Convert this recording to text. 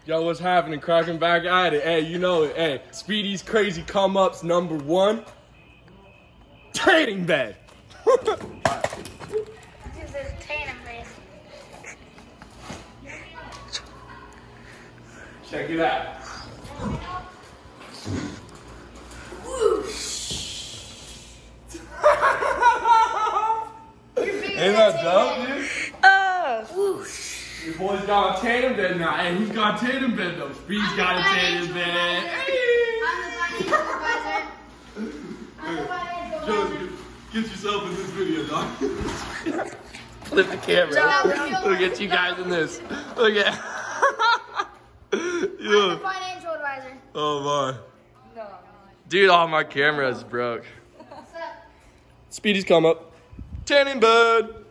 Yo, what's happening? Cracking back at it. Hey, you know it. Hey, Speedy's crazy come ups #1. Tanning bed. This is tanning bed. Check it out. Ain't that dope, dude? Whoosh. Your boy's got a tanning bed now. Hey, who's got a tanning bed though? Speed's got a tanning bed. I'm the financial advisor. I'm the financial advisor. Get yourself in this video, dog. Flip the camera. Look at you guys in this. Look at. I'm the financial advisor. Oh my. No. Dude, all my cameras broke. What's up? Speedy's come up. Tanning bed.